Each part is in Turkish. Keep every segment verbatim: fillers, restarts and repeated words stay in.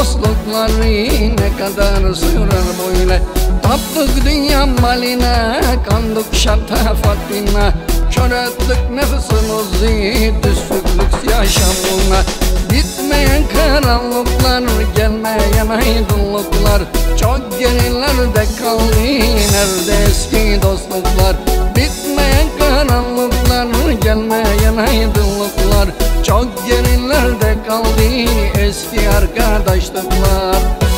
dostlukları ne kadar sürer böyle. Taptık dünya maline, kandık şatafatına, kör ettik nefsimizi, düştük yaşamına. Bitmeyen karanlıklar, gelmeyen aydınlıklar, çok gerilerde kaldı nerede eski dostluklar. Bitmeyen karanlıklar, gelmeyen aydınlıklar, çok gerilerde kaldı eski arkadaşlıklar.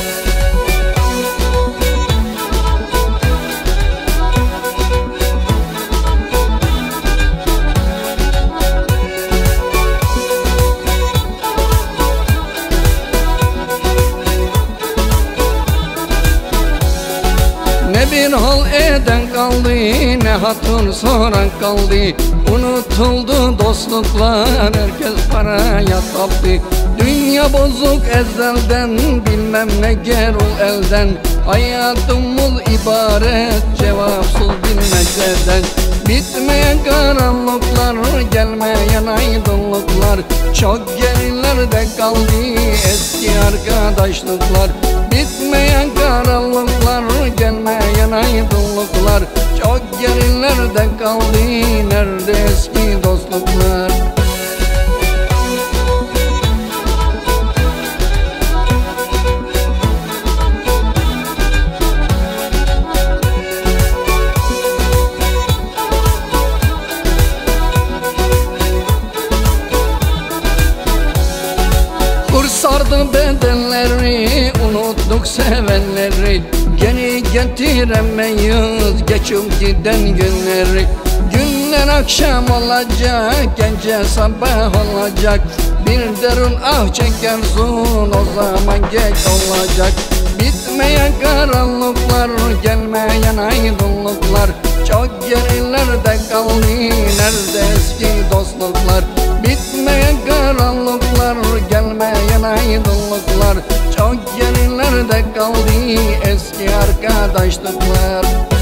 Ne bir hal eden kaldı, ne hatun soran kaldı. Unutuldu dostluklar, herkes paraya taptı. Dünya bozuk ezelden, bilmem ne gerul elden. Hayatımız ibaret cevapsız bilmeceden. Bitmeyen karanlıklar, gelmeyen aydınlıklar, çok gerilerde kaldı eski arkadaşlıklar. Bitmeyen karanlıklar, gelmeyen aydınlıklar, çok gerilerde kaldı nerede eski dostluklar. Sardı bedenleri, unuttuk sevenleri, geri getiremeyiz geçip giden günleri. Günler akşam olacak, gece sabah olacak, bir derin ah çekersin, o zaman geç olacak. Bitmeyen karanlıklar, gelmeyen aydınlıklar, çok gerilerde kaldı nerede eski dostluklar. Bitmeyen karanlıklar, gelmeyen aydınlıklar, çok gerilerde kaldı eski arkadaşlıklar.